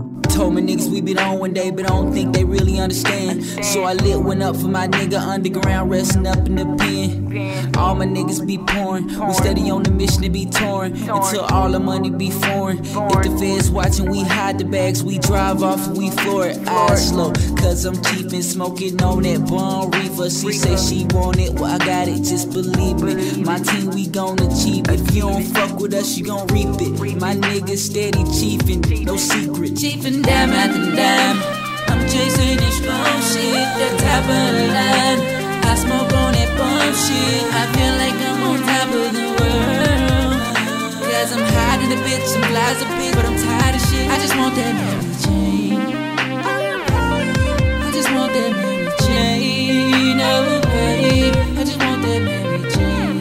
Told my niggas we been on one day, but I don't think they really understand. So I lit one up for my nigga underground, resting up in the pen. All my niggas be pouring, we steady on the mission to be torn, until all the money be foreign. If the feds watching, we hide the bags, we drive off and we floor it. Eyes slow, cause I'm cheap and smoking on that bomb reefer. She say she want it, well I got it, just believe me. My team, we gon' achieve. If you don't fuck with us, you gon' reap it. My niggas steady chiefin', no secret. Chiefin' dime after dime, I'm chasing this strong shit, that type of line. I smoke on that bomb shit, I feel like I'm on top of the world. Cause I'm hiding a bitch, some lies a bitch, but I'm tired of shit. I just want that Mary Jane. I just want that Mary Jane, oh babe. I just want that Mary Jane.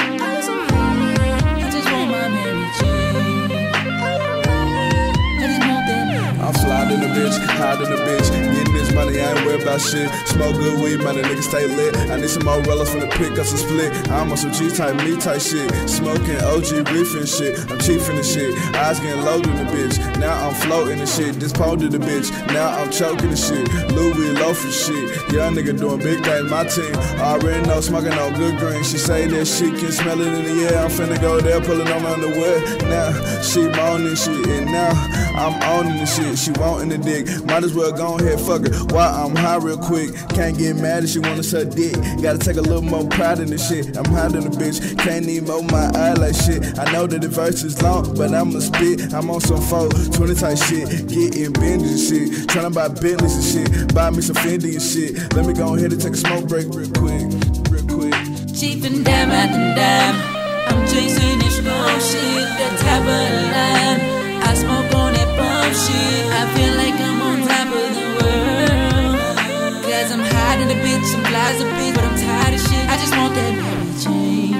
I just want my Mary Jane. I just want that Mary Jane. I'm sliding the bitch, hiding the bitch, getting this money, I ain't worried about shit. Smoke good weed, man, the niggas stay lit. I need some more rellas from the pick up some split. I'm on some G-type, me-type shit. Smoking OG reefing shit, I'm chiefing the shit. Eyes getting loaded in the bitch, now I'm floating the shit. This pole to the bitch, now I'm choking the shit. Louis loafing shit, young nigga doing big things. My team already know, smoking on good green. She say that she can smell it in the air. I'm finna go there, pulling on my underwear. Now she moaning shit, and now I'm owning the shit. She wanting the dick, might as well go ahead, fuck her. While I'm high real quick, can't get mad if she wanna suck dick. Gotta take a little more pride in this shit. I'm hiding the bitch, can't even open my eye like shit. I know that the verse is long, but I'ma spit. I'm on some 420 type shit, getting bendy and shit. Tryna buy Bentleys and shit, buy me some Fendi and shit. Let me go ahead and take a smoke break real quick, real quick. Chiefin' dime after dime, I'm chasing this strong shit, that type of line. I smoke on that bomb shit, I feel like I'm on top of the world. Cause I'm hiding a bitch, some lies a bitch, but I'm tired of shit. I just want that Mary Jane.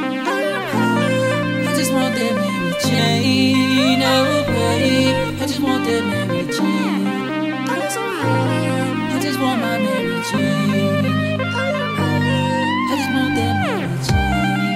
I just want that Mary Jane, oh babe. I just want that Mary Jane. I just want my Mary Jane. I just want that Mary Jane.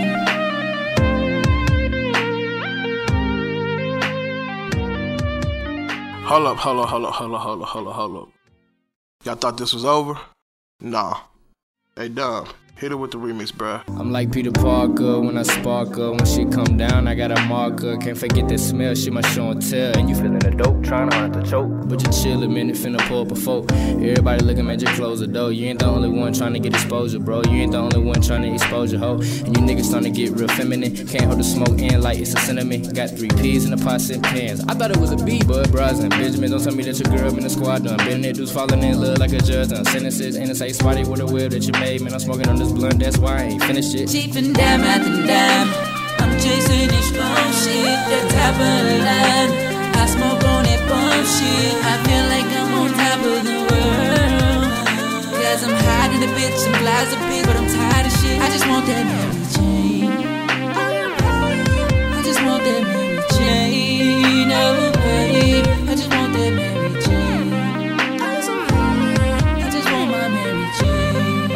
Hold up. Y'all thought this was over? Nah. Hey, Dom, hit it with the remix, bruh. I'm like Peter Parker when I sparkle. When shit come down, I got a marker. Can't forget that smell, shit my show and tell. And you feeling the dope, trying hard to choke. But you chill a minute, finna pull up a folk. Everybody looking at you close the door. You ain't the only one trying to get exposure, bro. You ain't the only one trying to expose your hoe. And you niggas starting to get real feminine. Can't hold the smoke in like it's a cinnamon. Got 3 P's in the pot, 6 pans. I thought it was a B, but bras and Benjamin. Don't tell me that your girl in the squad done. Been there, dudes falling in love like a judge done. Sentences, innocent, spotty with a wheel that you made. Man, I'm smoking on this blunt, that's why I ain't finished it. Chiefin' dime after dime, I'm chasing this strong shit, that type of line. I smoke on that bomb shit, I feel like I'm on top of the world. Cause I'm hiding a bitch, some lies a bitch, but I'm tired of shit. I just want that Mary Jane. I just want that Mary Jane, oh babe. I just want that Mary Jane. I just want my Mary Jane.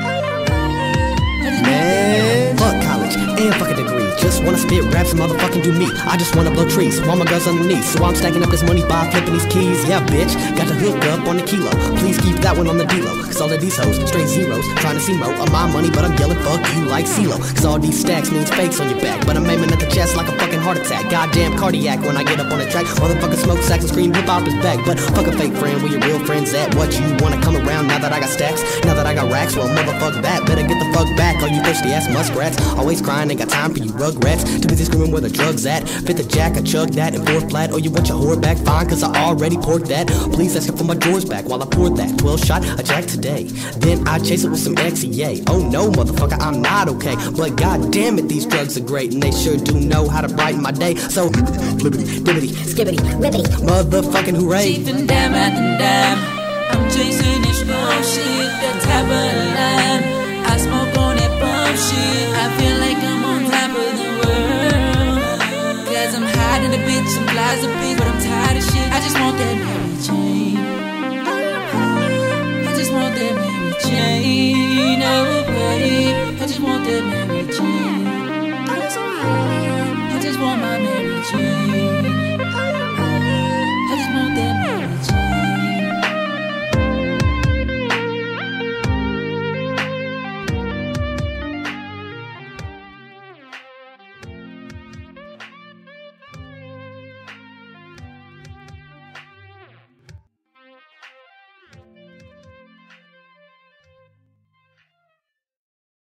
Man, fuck college and fuck a degree. Just wanna spit raps and motherfucking do me. I just wanna blow trees, so all my girls underneath. So I'm stacking up this money by flipping these keys. Yeah, bitch, got the hook up on the kilo. Please keep that one on the D-Lo. Cause all of these hoes, straight zeros. Trying to see mo of my money, but I'm yelling fuck you like CeeLo. Cause all these stacks means fakes on your back. But I'm aiming at the chest like a fucking heart attack. Goddamn cardiac when I get up on the track. Motherfucking smoke sacks and scream hip hop is back. But fuck a fake friend, where your real friends at? What you wanna come around now that I got stacks? Now that I got racks, well motherfuck that. Better get the fuck back, all you thirsty ass muskrats. Always crying, ain't got time for you rugrats. Too busy screaming where the drugs at. Fit the jack, I chug that and 4 flat. Oh, you want your whore back? Fine, cause I already poured that. Please ask her for my drawers back while I poured that 12 shot a jack today. Then I chase it with some XEA. Oh no, motherfucker, I'm not okay. But god damn it, these drugs are great, and they sure do know how to brighten my day. So, flippity, dibbity, skibbity, ribbity, motherfucking hooray. Chiefin' dime after dime, I'm chasing this strong shit, that type of line. I smoke on that bomb shit, I feel like I'm on top of the world. Cause I'm hiding a bitch, some lies a bitch, but I'm tired of shit. I just want that Mary Jane. I just want that Mary Jane, oh babe. I just want that Mary Jane. I just want my Mary Jane.